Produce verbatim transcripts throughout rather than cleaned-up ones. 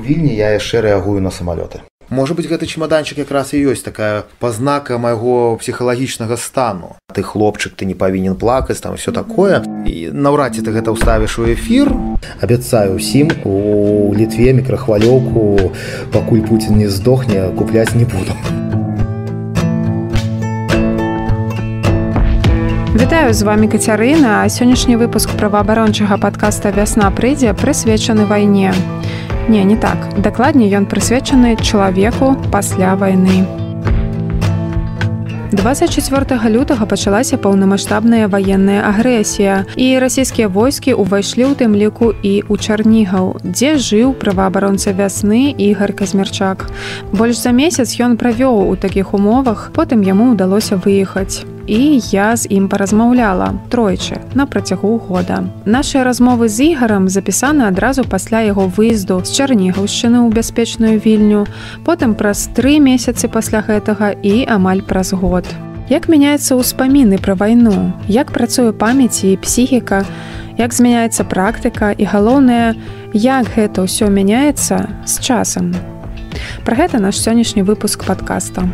Вільні я яшчэ рэагую на самалёты. Можа быць, гэты чемаданчык якраз і ёсць такая пазнака майго псіхалагічнага стану. Ты хлопчык, ты не павінен плакаць, там усё такое. І наўрад ці ты гэта ўставіш у эфір. Абяцаю ўсім у Літве мікрахвалёўку, пакуль Пуцін не здохне, купляць не буду. Вітаю, з вами Кацярына, а сённяшні выпуск праваабарончага падкаста «Вясна прыйдзе» прысвечаны вайне. Не, не так. Дакладней, ён прысвечаны чалавеку пасля вайны. дваццаць чацвёртага лютага пачалася паўнамаштабная ваенная агрэсія, і расійскія войскі ўвайшлі ў тым ліку і ў Чарнігаў, дзе жыў праваабаронца «Вясны» Ігар Казмірчак. Больш за месяц ён правёў у такіх умовах, потым яму ўдалося выехаць. І я з ім паразмаўляла тройчы на працягу года. Нашыя размовы з Ігарам запісаны адразу пасля яго выезду з Чарнігаўшчыны ў бяспечную Вільню, потым праз тры месяцы пасля гэтага і амаль праз год. Як мяняюцца ўспаміны пра вайну, як працуе памяць і псіхіка, як змяняецца практыка і, галоўнае, як гэта ўсё мяняецца з часам. Пра гэта наш сённяшні выпуск падкаста.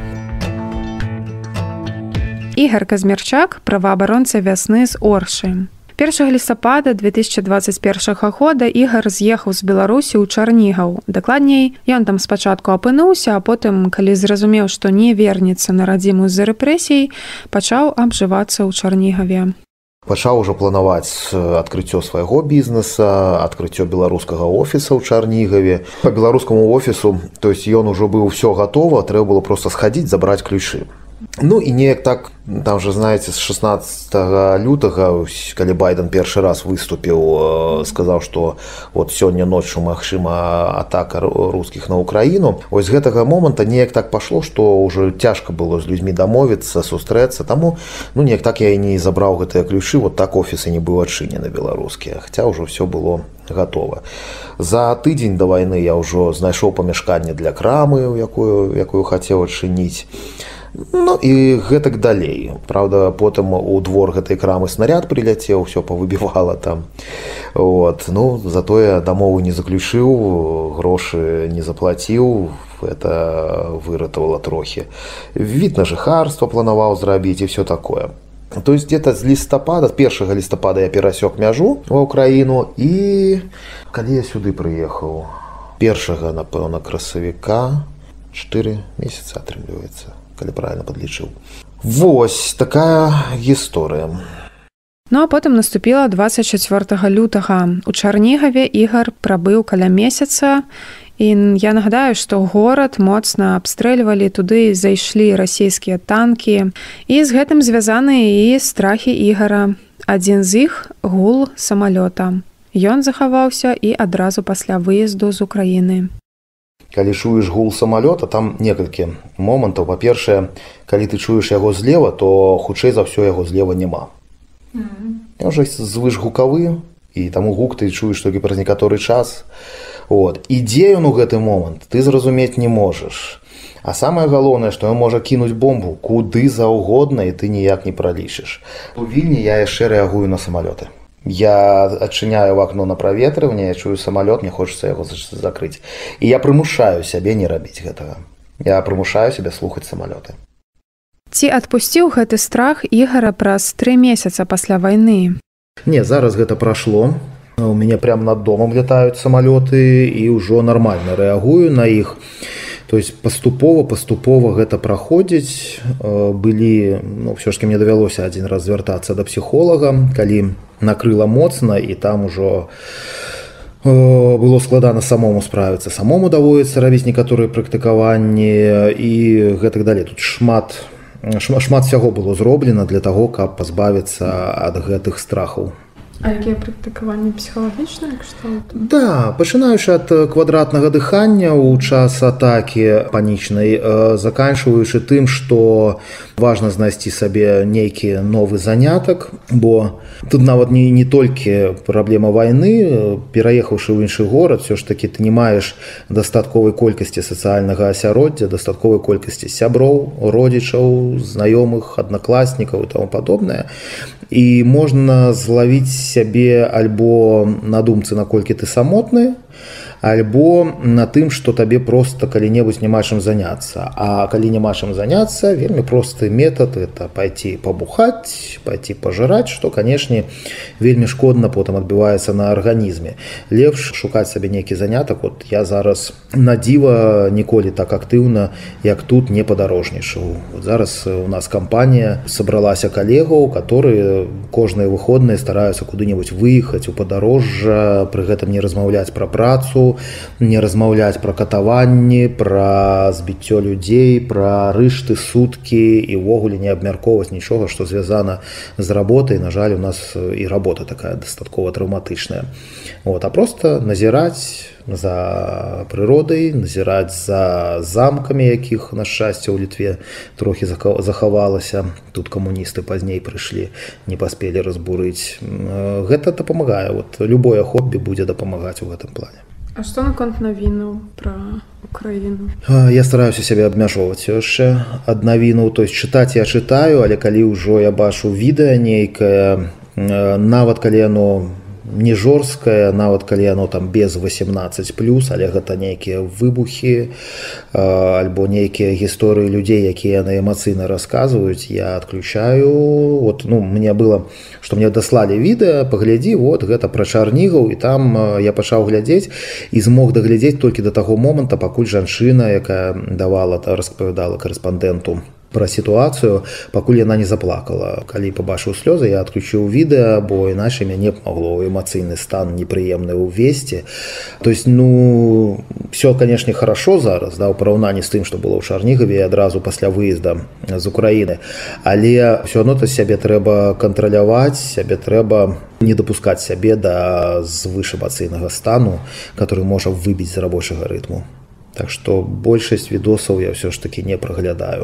Ігар Казмірчак, праваабаронца «Вясны» з Оршы. першага лістапада две тысячы дваццаць першага года Ігар з'ехаў з Беларусі ў Чарнігаў. Дакладней, ён там спачатку апынуўся, а потым, калі зразумеў, што не вернецца на радзіму з-за рэпрэсій, пачаў абжывацца ў Чарнігаве. Пачаў ужо планаваць адкрыццё свайго бізнеса, адкрыццё беларускага офіса ў Чарнігаве. Па беларускаму офісу, то есть ён ужо быў усё гатова, трэба было проста схадзіць, забраць ключы. Ну і неяк так, там же, знаете, з шаснаццатага лютага, калі Байден першы раз выступіў, сказаў, што вот сёння ноччу магчыма атака рускіх на Украіну. Вось з гэтага моманта неяк так пашло, што ўжо цяжка было з людзьмі дамовіцца, сустрэцца. Таму, ну, неяк так я і не забраў гэтыя ключы, вот так офіс і не быў адчынены беларускія, хаця ўжо ўсё было гатова. За тыдзень да вайны я ўжо знайшоў памяшканне для крамы, якую, якую хацеў адчыніць. Ну і гэтак далей. Праўда, потым у двор гэтай крамы снаряд прыляцеў, усё павыбівала там. Вот. Ну, затое дамову не заключыў, грошы не заплаціў, это выратавала трохі. Від на жыхарства планаваў зрабіць і ўсё такое. То есть где-то з лістапада, першага лістапада я перасек мяжу ва Ўкраіну, і калі я сюды прыехаў, першага, напэўна, красавіка, чатыры месяцы атрымліваецца, калі правильно падлічыў. Вось такая гісторыя. Ну а потым наступіла дваццаць чацвёртага лютага. У Чарнігаве Ігар прабыў каля месяца, і я нагадаю, што горад моцна абстрэльвалі, туды зайшлі расійскія танкі, і з гэтым звязаны і страхі Ігара. Адзін з іх – гул самалёта. Ён захаваўся і адразу пасля выезду з Украіны. Калі чуеш гул самалёта, там некалькі момантаў. Па-першае, калі ты чуеш яго злева, то хутчэй за ўсё яго злева няма. Mm-hmm. Ён жа звышгукавы, і таму гук ты чуеш толькі праз некаторы час. Вот. І дзе ён у гэты момант, ты зразумець не можаш. А самае галоўнае, што ён можа кінуць бомбу куды заўгодна, і ты ніяк не пралічыш. У Вільні я яшчэ рэагую на самалёты. Я адчыняю вакно на праветрыванне, я чую самалёт, мне хочацца яго закрыць. І я прымушаю сябе не рабіць гэтага. Я прымушаю сябе слухаць самалёты. Ці адпусціў гэты страх Ігара праз тры месяца пасля вайны? Не, зараз гэта прайшло. У мяне прямо над домам лятаюць самалёты, і ўжо нармальна рэагую на іх. То есть паступова, паступова гэта праходзіць. Былі, ну, ўсё ж таки мне давялося адзін раз звяртацца да псіхолага, калі накрыла моцна, і там ужо было складана самому справіцца. Самому даводзіцца рабіць некаторыя практыкаванні і гэтак далей. Тут шмат, шмат, шмат всяго было зроблена для таго, каб пазбавіцца ад гэтых страхаў. А якія практыкаванні псіхалагічныя кшталт? Да, пачынаючы ад квадратнага дыхання ў час атакі панічнай, заканчваючы тым, што важна знайсці сабе нейкі новы занятак, бо тут нават не, не толькі праблема вайны, пераехаўшы ў іншы горад, все ж такі ты не маеш дастатковай колькасці сацыяльнага асяроддзя, дастатковай колькасці сяброў, родзічаў, знаёмых, аднакласнікаў і таму падобнае. І можна злавіць сябе альбо на думцы, наколькі ты самотны, альбо на тым, што табе проста калі-небудзь няма чым заняцца. А калі няма чым заняцца, вельмі просты метад это пайти пабухаць, пайти пажыраць, што, канешне, вельмі шкодна потым адбіваецца на арганізме. Лепш шукаць сабе нейкі занятак. Вот я зараз на дзіва ніколі так актыўна, як тут, не падарожнічаў. Вот зараз у нас кампанія сабралася калегаў, которые кожныя выходныя стараюцца куды-небудзь выехаць у падарожжа, пры гэтым не размаўляць пра працу, не размаўляць пра катаванні, пра збіццё людзей, пра рышты, суткі і ўвогуле не абмяркоўваць нічога, што звязана з работай. На жаль, у нас і работа такая дастаткова траўматычная. Вот, а просто назіраць за прыродай, назіраць за замкамі, якіх, на шчасце, у Літве трохі захавалася. Тут камуністы пазней прыйшлі, не паспелі разбурыць. Гэта дапамагае. Вот, любое хоббі будзе дапамагаць у гэтым плане. А што наконт навінаў пра Украіну? Я стараюся сябе абмяжоўваць яшчэ ад навінаў. То есть чытаць я чытаю, але калі ўжо я бачу відэа нейкае, нават калі яно не жорсткае, нават калі яно там без восемнадцать плюс, але гэта нейкія выбухі альбо нейкія гісторыі людзей, якія яны эмацыйна расказваюць, я адключаю. Вот, ну, мне было, што мне даслалі відэа, паглядзі, вот гэта пра Чарнігаў, і там я пачаў глядзець і змог даглядзець толькі да таго моманта, пакуль жанчына, якая давала, распавядала карэспандэнту пра сітуацыю, пакуль яна не заплакала. Калі пабачыў слёзы, я адключыў відэа, бо іначай мяне б магло ў эмацыйны стан непрыемны ўвесці. То есть, ну, все, канешне, хорошо зараз, да, ў параўнанні з тым, што было ў Чарнігаве адразу пасля выезда з Украіны, але все адно сябе трэба кантраляваць, сябе трэба не дапускаць сябе да звышэмацыйнага стану, который можа выбіць з рабочага рытму. Так што большасць відосаў я ўсё ж такі не праглядаю.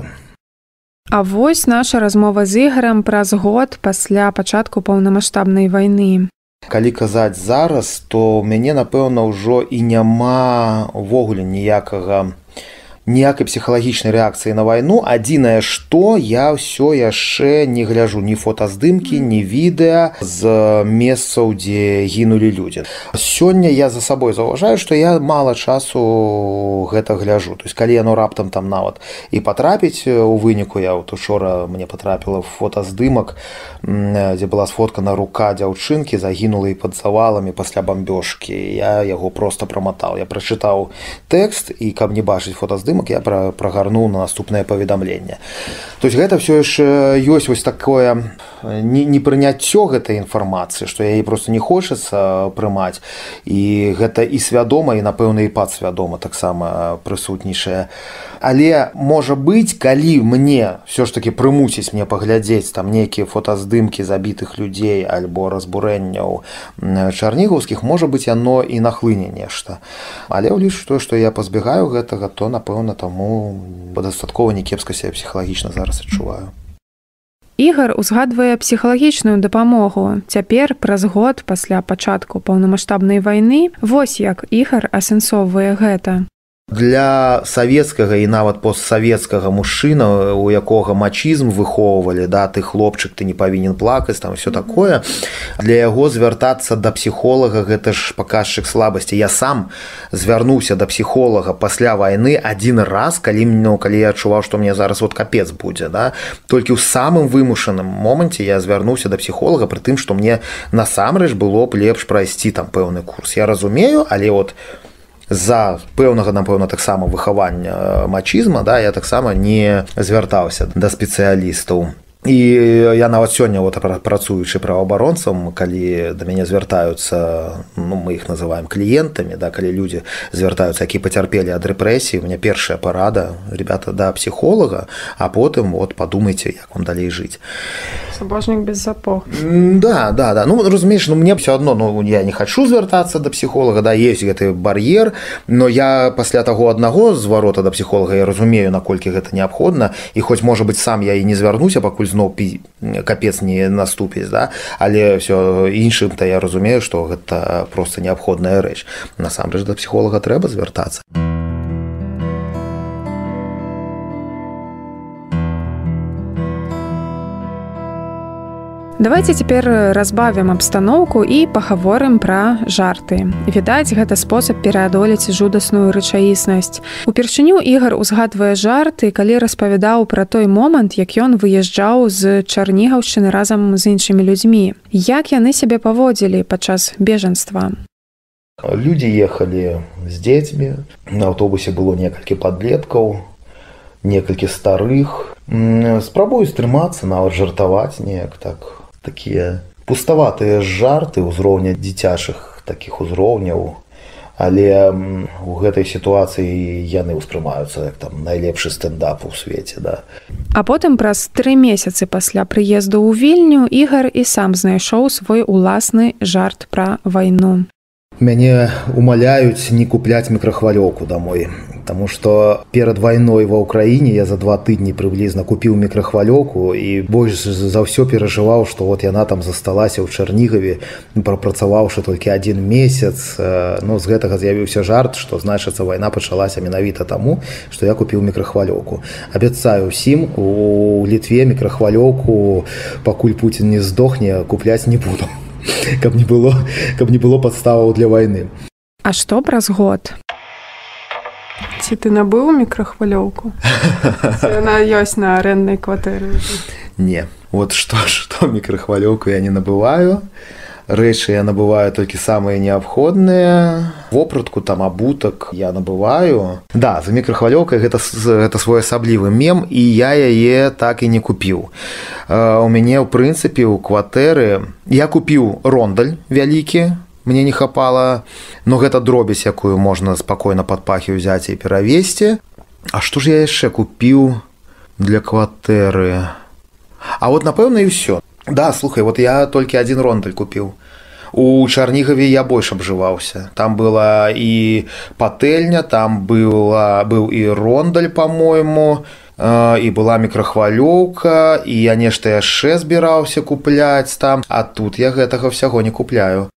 А вось наша размова з Ігарам праз год пасля пачатку паўнамаштабнай вайны. Калі казаць зараз, то ў мяне, напэўна, ўжо і няма ўвогуле ніякага ніякай псіхалагічнай рэакцыі на вайну. Адзінае, што я ўсё яшчэ не гляджу ні фотаздымкі, ні відэа з месцаў, дзе гінулі людзі. Сёння я за сабой заўважаю, што я мала часу гэта гляджу. То есть, калі яно раптам там нават і патрапіць у выніку, я вот учора мне патрапіла фотаздымак, дзе была сфоткана рука дзяўчынкі, загінулай пад заваламі пасля бамбёжкі. Я яго проста праматаў. Я прачытаў тэкст, і каб не бачыць фотаздымак, я прагарнуў на наступнае паведамленне. То есть гэта ўсё яшчэ ёсць вось такое непрыняццё гэтай інфармацыі, што яе проста не хочацца прымаць. І гэта і свядома, і, напэўна, і падсвядома таксама прысутнічае. Але, можа быць, калі мне ўсё ж такі прымусіць мне паглядзець там нейкія фотаздымкі забітых людзей альбо разбурэнняў чарнігаўскіх, можа быць, яно і нахлыне нешта. Але ўлічу тое, што я пазбегаю гэтага, то, напэўна, таму дастаткова някепска сябе псіхалагічна зараз адчуваю. Ігар узгадвае псіхалагічную дапамогу. Цяпер, праз год пасля пачатку паўнамаштабнай вайны, вось як Ігар асэнсоўвае гэта. Для савецкага і нават постсавецкага мужчына, у якога мачызм выхоўвалі, да, ты хлопчык, ты не павінен плакаць, там все такое, для яго звяртацца да псіхолага гэта ж паказчык слабасці. Я сам звярнуўся да псіхолага пасля вайны адзін раз, калі, ну, калі я адчуваў, што мне зараз вот капец будзе, да. Толькі ў самым вымушаным моманце я звярнуўся да псіхолага, пры тым, што мне насамрэч было б лепш прайсці там пэўны курс. Я разумею, але вот з-за пэўнага, напэўна, таксама выхавання мачызма, да, я таксама не звяртаўся да спецыялістаў. І я нават сёння, вот, працуючы праваабаронцам, калі да мяне звяртаюцца, ну, мы іх называем кліентамі, да, калі людзі звяртаюцца, які пацярпелі ад рэпрэсіі, у мяне першая парада, ребята, да псіхолага, а потым вот падумайце, як вам далей жыць. Сабожнік без сапог. Да, да, да. Ну, разумееш, ну, мне все одно, ну, я не хочу звяртацца да псіхолага, да, есть гэты бар'ер, но я пасля таго аднаго зварота да псіхолага, я разумею, наколькі гэта неабходна, і хоць, можа быць, сам я і не звярнуся, пакуль зноў капец не наступіць, да, але все іншым-то я разумею, што гэта проста неабходная рэч. Насамрэч да псіхолага трэба звяртацца. Давайте цяпер разбавім абстаноўку і пагаворым пра жарты. Відаць, гэта спосаб пераадолець жудасную рэчаіснасць. Упершыню Ігар узгадвае жарты, калі распавядаў пра той момант, як ён выязджаў з Чарнігаўшчыны разам з іншымі людзьмі. Як яны сябе паводзілі падчас бежанства? Людзі ехалі з дзецьмі, на аўтобусе было некалькі падлеткаў, некалькі старых. Спрабую стрымацца, нават жартаваць неяк так. Такія пуставатыя жарты ўзроўня дзіцячых такіх узроўняў, але у гэтай сітуацыі яны ўспрымаюцца як там найлепшы стендап у свеце, да. А потым праз тры месяцы пасля прыезду ў Вільню Ігар і сам знайшоў свой уласны жарт пра вайну. Мяне умаляюць не купляць мікрахвалёўку домой, таму што перад вайной ва ўкраіне я за два тыдні прыблізна купіў мікрахвалёўку і больш за ўсё перажываў, што вот яна там засталася ў Чарнігаве, прапрацаваўшы толькі адзін месяц. Ну, з гэтага з'явіўся жарт, што значыцца вайна пачалася менавіта таму, што я купіў мікрахвалёўку. Абяцаю ўсім, у Літве мікрахвалёўку, пакуль Пуцін не здохне, купляць не буду. Каб не было, каб не было падставаў для вайны. А што праз год? Ці ты набыў мікрахвалёўку? Ці яна ёсць на арэнднай кватэры? Не. Вот што, што мікрахвалёўку я не набываю. Рэчы я набываю толькі самыя неабходныя. Вопратку, там, абутак я набываю. Да, за мікрахвалёўкай гэта, гэта своеасаблівы мем, і я яе так і не купіў. Uh, у мяне, ў прынцыпе, у кватэры я купіў рондаль вялікі, мне не хапала, но гэта дробязь, якую можна спакойна пад пахі ўзяць і перавесці. А што ж я яшчэ купіў для кватэры? А вот, напэўна, і ўсё. Да, слухай, вот я толькі адзін рондаль купіў. У Чарнігаве я больш абжываўся. Там была і патэльня, там была, быў і рондаль, па-мойму, і была мікрахвалёўка, і я нешта яшчэ збіраўся купляць там, а тут я гэтага ўсяго не купляю.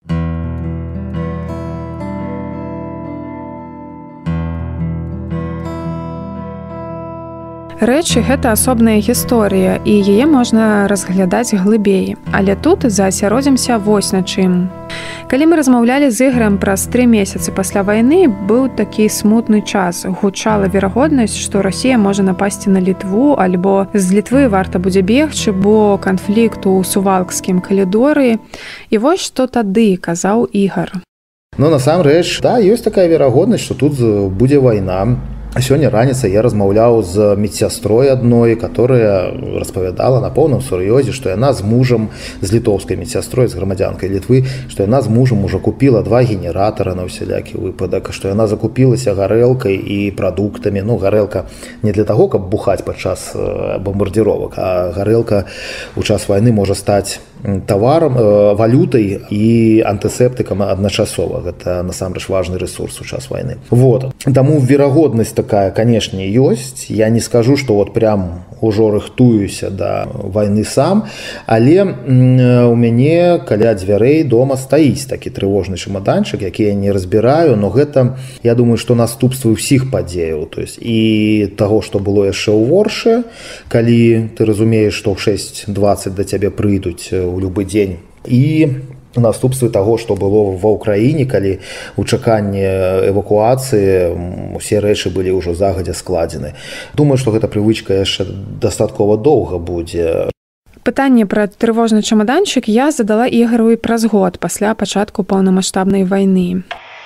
Рэчы – гэта асобная гісторыя, і яе можна разглядаць глыбей. Але тут заасяродзімся вось на чым. Калі мы размаўлялі з Ігорам праз тры месяцы пасля вайны, быў такі смутны час. Гучала верагоднасць, што Расія можа напасці на Літву, альбо з Літвы варта будзе бегчы, бо канфлікт у Сувалкскім калідоры. І вось што тады казаў Ігор. Ну, насамрэч, да, ёсць такая верагоднасць, што тут будзе вайна. Сёння раніцай я размаўляў з медсястрой адной, которая распавядала на поўным сур'ёзе, што яна з мужам, з літоўскай медсястрой, з грамадзянкай Літвы, што яна з мужам ужо купіла два генератара на ўсялякі выпадак, што яна закупілася гарэлкай і прадуктамі. Ну, гарэлка не для таго, каб бухаць падчас бомбардзіровак, а гарэлка ў час вайны можа стаць таварам, валютай і антысептыкам адначасова. Гэта насамрэч важны рэсурс у час вайны. Вот. Таму верагоднасць такая, канешне, ёсць. Я не скажу, што вот прям ужо рыхтуюся да вайны сам, але у мяне каля дзвярэй дома стаіць такі трывожны чамаданчык, які я не разбіраю, но гэта, я думаю, што наступствы ўсіх падзеяў, то есть і таго, што было яшчэ ў Воршы, калі ты разумееш, што ў шэсць дваццаць да цябе прыйдуць у любы дзень, і наступствы таго, што было ва ўкраіне, калі ў чаканні эвакуацыі усе рэчы былі ўжо загадзя складзены. Думаю, што гэта прывычка яшчэ дастаткова доўга будзе. Пытанне пра трывожны чамаданчык я задала Ігору і праз год пасля пачатку паўнамаштабнай вайны.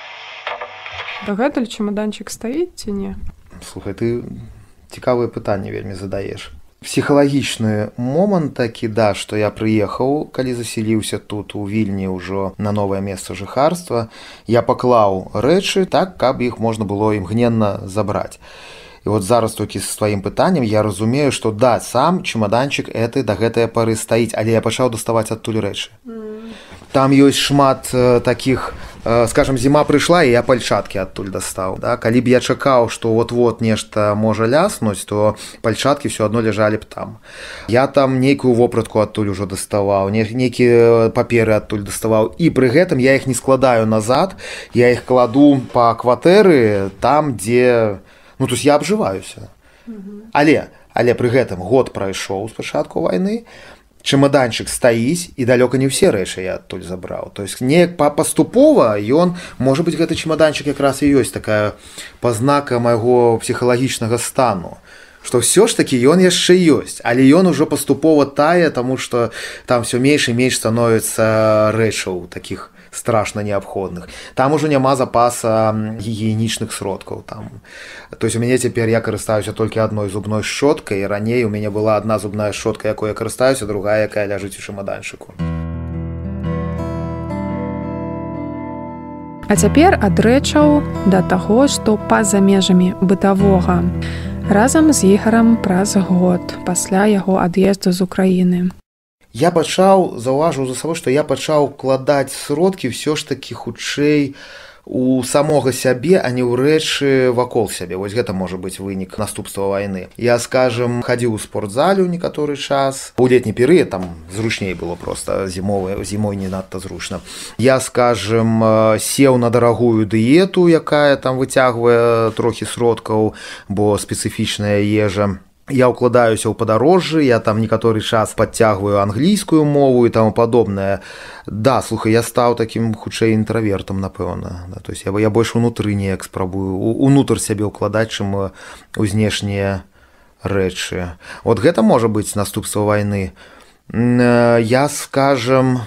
Дагэтуль чамаданчык стаіць ці не? Слухай, ты цікавыя пытанні вельмі задаеш. Псіхалагічны момант такі, да, што я прыехаў, калі заселіўся тут у Вільні ўжо на новае месца жыхарства, я паклаў рэчы так, каб іх можна было імгненна забраць. І вот зараз толькі з тваім пытаннем я разумею, што да, сам чамаданчык гэты да гэтае пары стаіць, але я пачаў даставаць адтуль рэчы. Там ёсць шмат э, такіх, э, скажем, зіма прыйшла, і я пальчаткі адтуль дастаў. Да? Калі б я чакаў, што вот-вот нешта можа ляснуць, то пальчаткі ўсё адно ляжалі б там. Я там нейкую вопратку адтуль ужо даставаў, нейкія паперы адтуль даставаў, і пры гэтым я іх не складаю назад, я іх кладу па кватэры там, дзе... Ну, то есть я абжываюся. Mm-hmm. Але, але пры гэтым год прайшоў з пачатку вайны, чемоданчик стаіць і далёка не ўсе рэчы я адтуль забраў. То есть неяк паступова ён, можа быць, гэты чемоданчик якраз і ёсць такая пазнака майго псіхалагічнага стану, што ўсё ж такі ён яшчэ ёсць, але ён ужо паступова тае, таму што там все менш і менш становіцца рэчаў такіх страшна неабходных. Там ужо няма запаса гігіенічных сродкаў там. То есть у мяне цяпер я карыстаюся толькі адной зубной шчоткай, і раней у мяне была адна зубная шчотка, якой я карыстаюся, другая, якая ляжыць у чемоданчыку. А цяпер ад рэчаў да таго, што па-за межамі бытавога. Разам з Ігарам праз год пасля яго ад'езду з Украіны. Я пачаў, заўважыў за сабой, што я пачаў вкладаць сродкі ўсё ж такі хутчэй у самога сябе, а не ў рэчы вакол сябе. Вось гэта можа быць вынік наступства вайны. Я, скажем, хадзіў у спортзалю некаторы час. У летні перыяд там зручней было проста, зімовы, зімой не надта зручна. Я, скажем, сеў на дарагую дыету, якая там выцягвае трохі сродкаў, бо спецыфічная ежа. Я ўкладаюся ў падарожжы, я там некаторы час падцягваю англійскую мову і таму падобнае. Да, слухай, я стаў такім хутчэй інтравертам, напэўна. Да, то есть я, я больш унутры неяк спрабую, унутр сябе ўкладаць, чым у знешнія рэчы. От гэта можа быць наступства вайны. Я, скажем,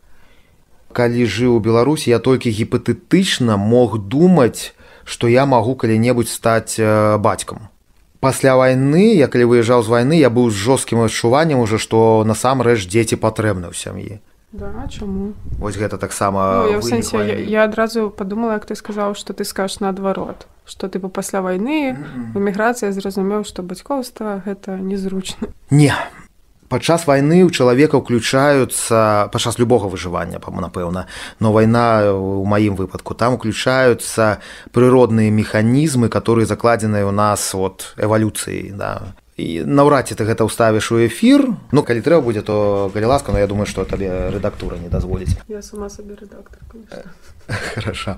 калі жыў у Беларусі, я толькі гіпатэтычна мог думаць, што я магу калі-небудзь стаць бацькам. Пасля вайны, я калі выязджаў з вайны, я быў з жорсткім адчуваннем уже, што насамрэч дзеці патрэбны ў сям'і. Да, чаму? Вось гэта таксама ну, я, в сэнсе, я, я адразу падумала, як ты сказаў, што ты скажаш наадварот, што тыпу пасля вайны mm-hmm. в эміграцыі зразумеў, што бацькоўства гэта незручна. Не. Падчас вайны ў чалавека ўключаюцца, падчас любога выжывання, напэўна, но вайна у маім выпадку, там уключаюцца прыродныя механізмы, которые закладзеныя ў нас от эвалюцыі. Да. І наўрад ці ты гэта ўставіш у эфір. Ну, калі трэба будзе, то калі ласка, но я думаю, што табе рэдактура не дазволіць. Я сама сабе рэдактор, конечно. Хорошо.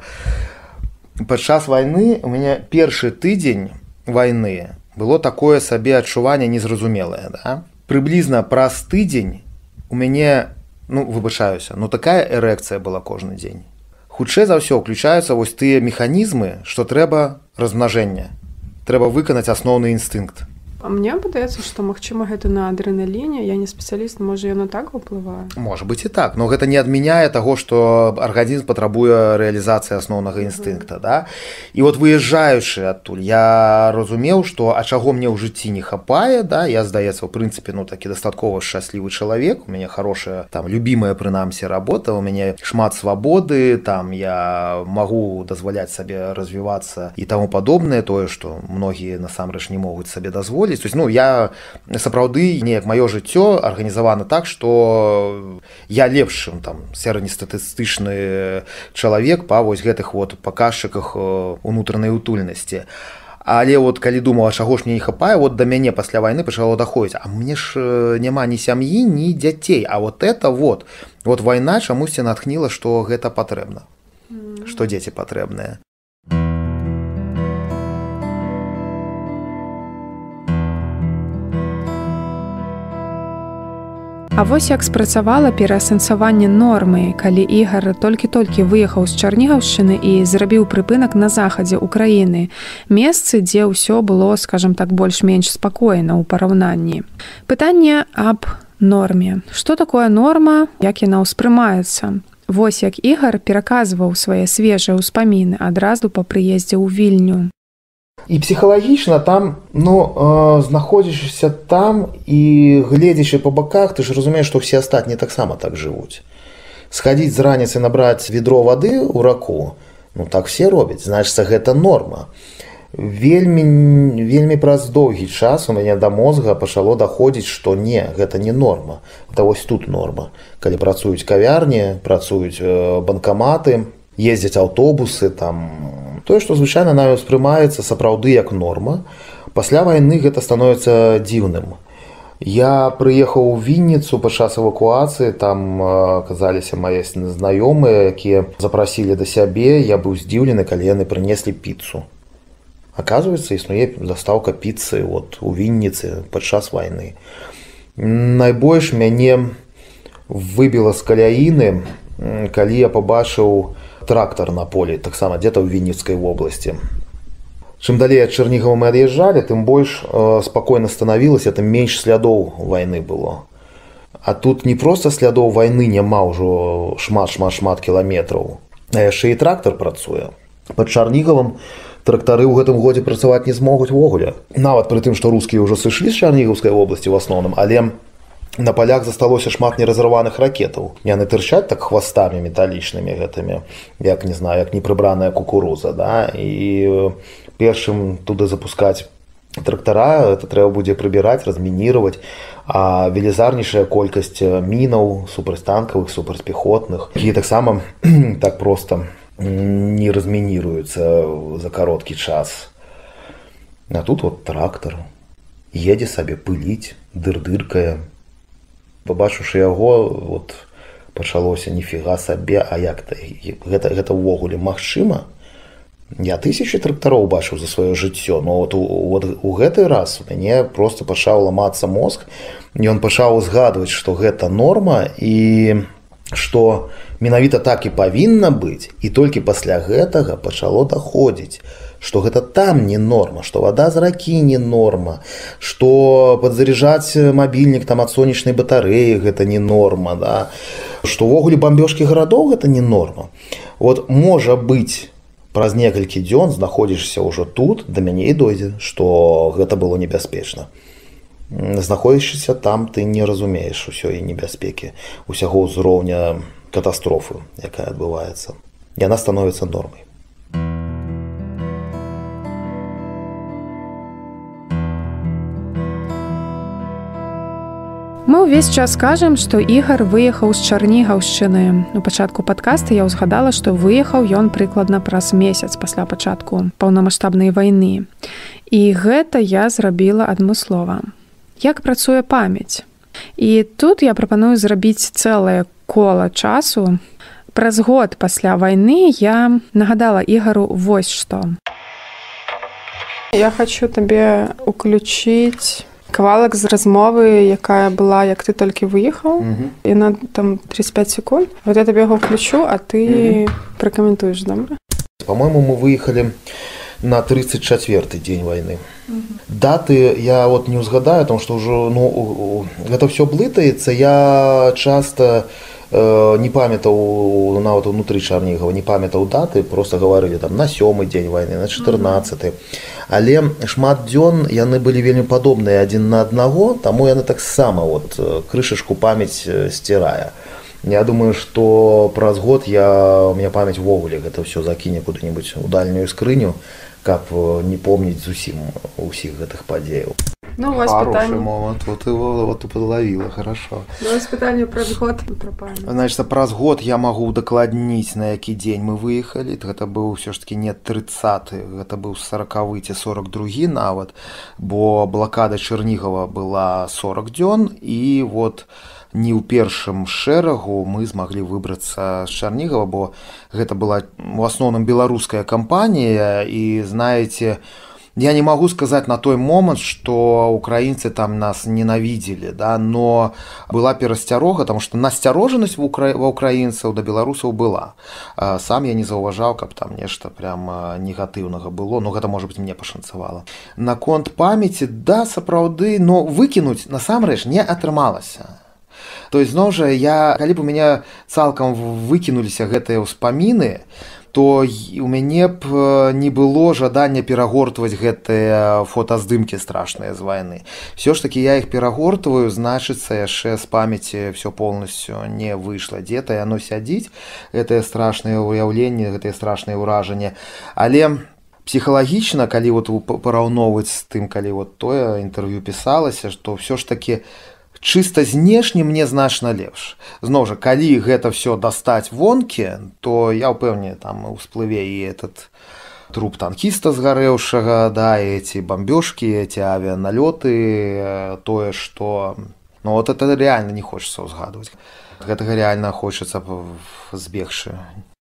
Падчас вайны у мяне першы тыдзень вайны было такое сабе адчуванне незразумелае, да? Прыблізна праз тыдзень у мяне, ну, выбачаюся, ну такая эрэкцыя была кожны дзень. Хутчэй за ўсё ўключаюцца вось тыя механізмы, што трэба размнажэння. Трэба выканаць асноўны інстынкт. А мне падаецца, што магчыма гэта на адрэналіне, я не спецыяліст, можа яно так уплывае. Можа быць і так, но гэта не адмяняе таго, што арганізм патрабуе рэалізацыі асноўнага інстынкта, да? І от выязджаючы адтуль, я разумеў, што а чаго мне ў жыцці не хапае, да? Я, здаецца, у прынцыпе, ну такі дастаткова шчаслівы чалавек, у мяне хорошая, там, любімая прынамсі работа, у мяне шмат свабоды, там я магу дазваляць сабе развівацца і таму падобнае, тое, што многія насамрэч не могуць сабе дазволіць. То есть, ну, я сапраўды неяк маё жыццё арганізавана так, што я лепшым там сярэднестатыстычны чалавек па вось гэтых вот паказчыках унутранай утульнасці. Але вот калі думала, чаго ж мне не хапае, вот да мяне пасля вайны пачало даходзіць, а мне ж няма ні сям'і, ні дзяцей, а вот это вот, вот вайна чамусьці натхніла, што гэта патрэбна, mm-hmm. што дзеці патрэбныя. А вось як спрацавала пераасэнсаванне нормы, калі Ігар толькі-толькі выехаў з Чарнігаўшчыны і зрабіў прыпынак на захадзе ўкраіны, месцы, дзе ўсё было, скажам так, больш-менш спакойна ў параўнанні. Пытанне аб норме. Што такое норма, як яна ўспрымаецца? Вось як Ігар пераказваў свае свежыя ўспаміны адразу па прыездзе ў Вільню. І псіхалагічна там, ну, э, знаходзішся там і гледзячы па баках, ты ж разумееш, што ўсе астатнія таксама так жывуць. Схадзіць з раніцы набраць ведро вады ў раку, ну так все робяць, значыцца, гэта норма. Вельмі, вельмі праз доўгі час у мяне да мозга пачало даходзіць, што не, гэта не норма. Гэта вось тут норма. Калі працуюць кавярні, працуюць банкаматы, ездзяць аўтобусы, там... Тое, што звычайна нават ўспрымаецца сапраўды як норма, пасля вайны гэта становіцца дзіўным. Я прыехаў у Вінніцу падчас эвакуацыі, там аказаліся мае знаёмыя, якія запрасілі да сябе, я быў здзіўлены, калі яны прынеслі піцу. Аказваецца, існуе дастаўка піцы от, у Вінніцы падчас вайны. Найбольш мяне выбіла з каляіны, калі я пабачыў трактар на полі, таксама дзе-то ў Вінніцкай вобласці. Чым далей ад Чарнігава мы ад'язджалі, тым больш э, спакойна станавілася, тым менш слядоў вайны было. А тут не проста слядоў вайны няма ўжо шмат-шмат-шмат кіламетраў, а яшчэ і трактар працуе. Пад Чарнігавам трактары ў гэтым годзе працаваць не змогуць увогуле. Нават пры тым, што рускія ўжо сышлі з Чарнігаўскай вобласці в асноўным, але на палях засталося шмат неразарваных ракетаў. Яны тырчаць так хвастамі металічнымі гэтымі, як, не знаю, як непрыбраная кукуруза, да? І першым туды запускаць трактара, это трэба будзе прыбіраць, размініраваць, а велізарнейшая колькасць мінаў, супрацьтанкавых, супрацьпехотных, якія таксама так проста не размініруюцца за кароткі час. А тут вот трактар едзе сабе пыліць, дыр-дыркае. Пабачыўшы яго, вот, пачалося ніфіга сабе, а як гэта, гэта ўвогуле магчыма? Я тысячы трактароў бачыў за сваё жыццё, но вот у, вот у гэты раз у мяне просто пачаў ламацца мозг, і ён пачаў узгадваць, што гэта норма і што менавіта так і павінна быць, і толькі пасля гэтага пачало даходзіць, што гэта там не норма, што вада з ракі не норма, што падзаряджаць мабільнік там ад сонечнай батарэі гэта не норма, да? Што ўвогуле бамбёжкі гарадоў гэта не норма. Вот можа быць, праз некалькі дзён знаходзішся ўжо тут, да мяне і дойдзе, што гэта было небяспечна. Знаходзячыся там, ты не разумееш усёй небяспекі, усяго ўзроўня катастрофы, якая адбываецца. Яна становіцца нормай. Мы ўвесь час кажам, што Ігар выехаў з Чарнігаўшчыны. У пачатку падкаста я ўзгадала, што выехаў ён прыкладна праз месяц пасля пачатку паўнамаштабнай вайны. І гэта я зрабіла адмыслова. Як працуе памяць? І тут я прапаную зрабіць цэлае кола часу. Праз год пасля вайны я нагадала Ігару вось што. Я хочу табе уключыць кавалак з размовы, якая была, як ты толькі выехаў. Яна там тридцать пять секунд. Вот я табе яго включу, а ты пракаментуеш, добра? По-моему, мы выехали на тридцать четвёртый день войны. Угу. Даты я вот не узгадаю, потому что уже, ну, это все блытается. Я часто э, не памятаў, нават внутри Чарнігава, не памятаў даты, просто говорили там на сёмы день войны, на чатырнаццаты. Угу. Але шмат дзён яны былі вельмі падобныя адзін на аднаго, таму яны таксама вот крышачку памяць сцірае. Я думаю, што праз год я, у меня памяць ввогуле гэта ўсё закіне куды-нибудь у дальнюю скрыню, каб не помніць зусім усіх гэтых падзеяў. Ну, у вас Хороший питание. момент, вот его вот ты подловила, хорошо. Ну, у вас питание праз год про памяць. Значит, праз год я могу удакладніць, на які дзень мы выехалі. Гэта быў все ж таки не тридцаты, гэта быў сорокавы ці сорок другі нават, бо блакада Чарнігава была сорок дзён, і вот не ў першым шэрагу мы змаглі выбрацца з Чарнігава, бо гэта была у асноўным беларуская кампанія, і знаете, я не могу сказать на той момент, что украинцы там нас ненавидели, да, но была перасцярога, потому что насцярожанасць ва украінцаў да беларусаў была. Сам я не заўважаў, каб там нешта прям негатыўнага было, но гэта, может быть, мне пашанцавала. Наконт памяці, да, сапраўды, но выкінуць насамрэч не атрымалася. То есть, зноў жа, я, калі б у мяне цалкам выкінуліся гэтыя ўспаміны, то у мяне б не было жадання перагортваць гэтыя фотаздымкі страшныя з вайны. Все ж таки я іх перагортваю, значыцца, яшчэ з памяці все полностью не выйшла. Дзе-то яно сядзіць, гэтае страшнае ўяўленне, гэтыя страшныя ўражанні. Але псіхалагічна, калі вот параўноўваць з тым, калі вот тое інтэрв'ю пісалася, што все ж таки чыста знешне мне значна лепш. Зноў жа, калі гэта все дастаць вонкі, то я ўпэўнены, там усплыве і этот труп танкіста згарэўшага, да, і эти бомбёжкі, эти авіаналёты, тое, што... Ну, вот это реально не хочется узгадваць. Гэтага реально хочется збегчы.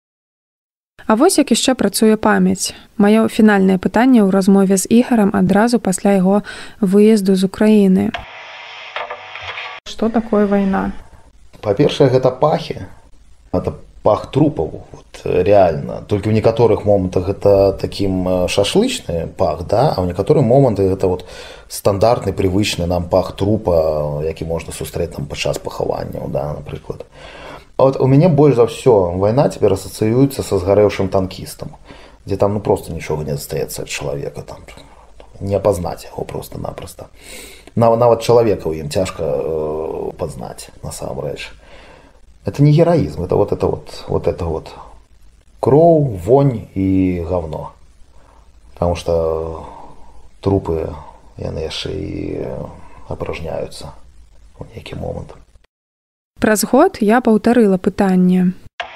А вось як яшчэ працуе памяць. Маё фінальнае пытанне ў размове з Ігарам адразу пасля яго выезду з Украіны. Что такое война? Па-першае, гэта пахі. Это пах трупаў, вот, реально. Толькі ў некаторых момантах гэта такім шашлычны пах, да? А ў некаторых момантах гэта вот стандартны, прывычны нам пах трупа, які можна сустрэць там падчас пахаванняў, да, напрыклад. А вот у мяне больш за ўсё вайна цяпер асацыюецца са згарэўшым танкістам, дзе там ну просто нічога не застаецца ад чалавека, там не апазнаць яго просто-напросто. Нават чалавека ў ім цяжка э, пазнаць, насамрэч. Это не героизм, это вот это вот, вот это вот кроў, вонь і говно. Потому что трупы яны яшчэ і апражняюцца ў нейкі момант. Праз год я паўтарыла пытанне.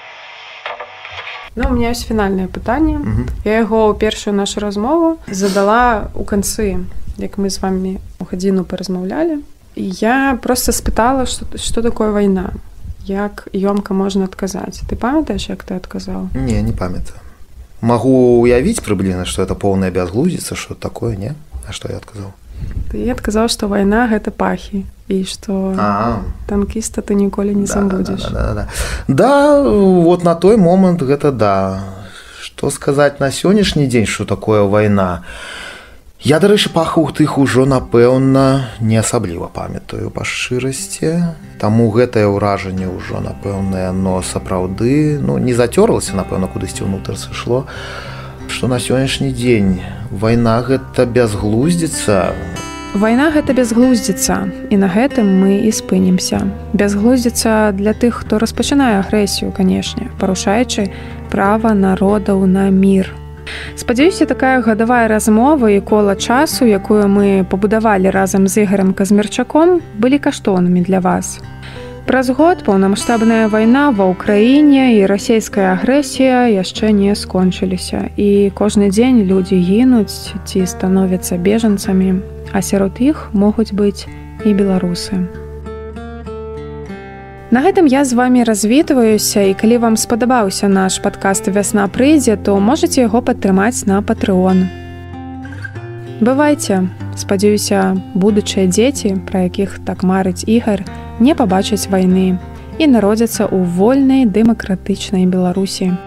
Ну, у меня есть фінальнае пытанне. Угу. Я яго ў першую нашу размову задала ў канцы, як мы з вами у гадзіну паразмаўлялі. І я просто спытала, што, што такое вайна, як ёмка можна адказаць. Ты памятаеш, як ты адказаў? Не, не памятаю. Магу уявіць прыблізна, што это поўная бязглуздзіца, што такое, не? А што я адказаў? Ты адказаў, што вайна гэта пахі. І што танкіста ты ніколі не забудзеш. Да, да, да, да. Да, вот на той момант гэта да. Што сказаць на сённяшні дзень, што такое вайна? Я, дарэчы, пахаў тых ужо, напэўна, не асабліва памятаю па шчырасці. Таму гэтае ўражанне ўжо, напэўна, яно сапраўды, ну, не зацёрлася, напэўна, кудысьці ўнутр сышло. Што на сённяшні дзень вайна гэта бязглуздзіца. Вайна гэта бязглуздзіца, і на гэтым мы і спынімся. Бязглуздзіца для тых, хто распачынае агрэсію, канешне, парушаючы права народаў на мір. Спадзяюся, такая гадавая размова і кола часу, якую мы пабудавалі разам з Ігарам Казмірчаком, былі каштоўнымі для вас. Праз год паўнамаштабная вайна ва ўкраіне і расійская агрэсія яшчэ не скончыліся. І кожны дзень людзі гінуць ці становяцца бежанцамі, а сярод іх могуць быць і беларусы. На гэтым я з вами развітваюся, і калі вам спадабаўся наш падкаст «Вясна прыйдзе», то можаце яго падтрымаць на Patreon. Бывайце! Спадзяюся, будучыя дзеці, пра якіх так марыць Ігар, не пабачаць вайны і народзяцца ў вольнай дэмакратычнай Беларусі.